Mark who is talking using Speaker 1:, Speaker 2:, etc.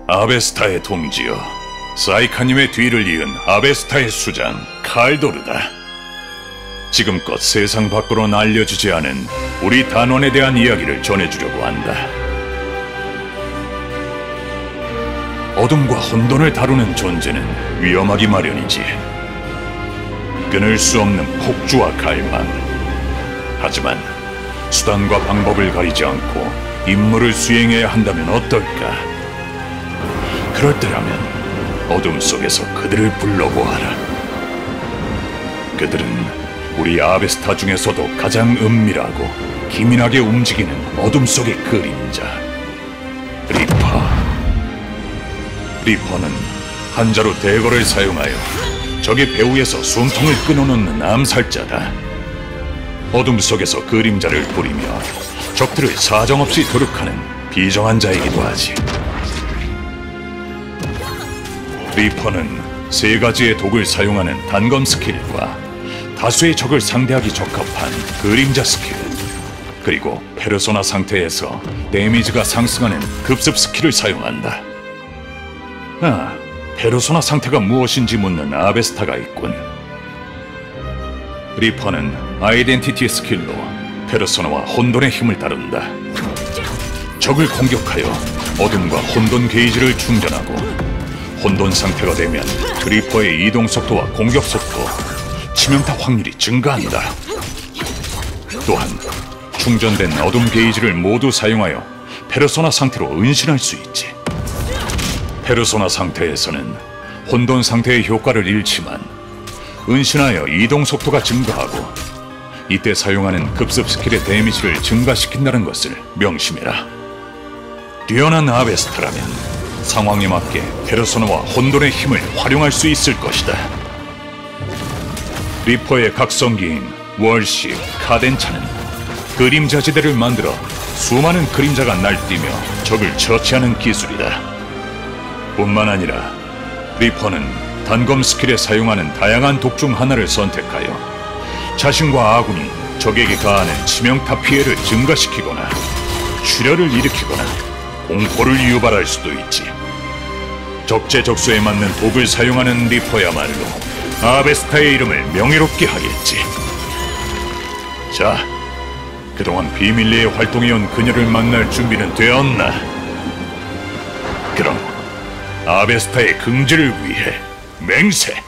Speaker 1: 아베스타의 동지여, 사이카님의 뒤를 이은 아베스타의 수장 칼도르다. 지금껏 세상 밖으로 알려주지 않은 우리 단원에 대한 이야기를 전해주려고 한다. 어둠과 혼돈을 다루는 존재는 위험하기 마련이지. 끊을 수 없는 폭주와 갈망. 하지만 수단과 방법을 가리지 않고 임무를 수행해야 한다면 어떨까? 그럴 때라면 어둠 속에서 그들을 불러보아라. 그들은 우리 아베스타 중에서도 가장 은밀하고 기민하게 움직이는 어둠 속의 그림자, 리퍼. 리퍼는 한자로 대거를 사용하여 적의 배후에서 숨통을 끊어놓는 암살자다. 어둠 속에서 그림자를 뿌리며 적들을 사정없이 도륙하는 비정한 자이기도 하지. 리퍼는 세 가지의 독을 사용하는 단검 스킬과 다수의 적을 상대하기 적합한 그림자 스킬, 그리고 페르소나 상태에서 데미지가 상승하는 급습 스킬을 사용한다. 페르소나 상태가 무엇인지 묻는 아베스타가 있군. 리퍼는 아이덴티티 스킬로 페르소나와 혼돈의 힘을 다룬다. 적을 공격하여 어둠과 혼돈 게이지를 충전하고 혼돈 상태가 되면 리퍼의 이동 속도와 공격 속도, 치명타 확률이 증가한다. 또한 충전된 어둠 게이지를 모두 사용하여 페르소나 상태로 은신할 수 있지. 페르소나 상태에서는 혼돈 상태의 효과를 잃지만 은신하여 이동 속도가 증가하고 이때 사용하는 급습 스킬의 데미지를 증가시킨다는 것을 명심해라. 뛰어난 아베스타라면 상황에 맞게 페르소나와 혼돈의 힘을 활용할 수 있을 것이다. 리퍼의 각성기인 월시, 카덴차는 그림자 지대를 만들어 수많은 그림자가 날뛰며 적을 처치하는 기술이다. 뿐만 아니라 리퍼는 단검 스킬에 사용하는 다양한 독 중 하나를 선택하여 자신과 아군이 적에게 가하는 치명타 피해를 증가시키거나 출혈을 일으키거나 공포를 유발할 수도 있지. 적재적소에 맞는 독을 사용하는 리퍼야말로 아베스타의 이름을 명예롭게 하겠지. 자, 그동안 비밀리에 활동해온 그녀를 만날 준비는 되었나? 그럼 아베스타의 긍지를 위해 맹세!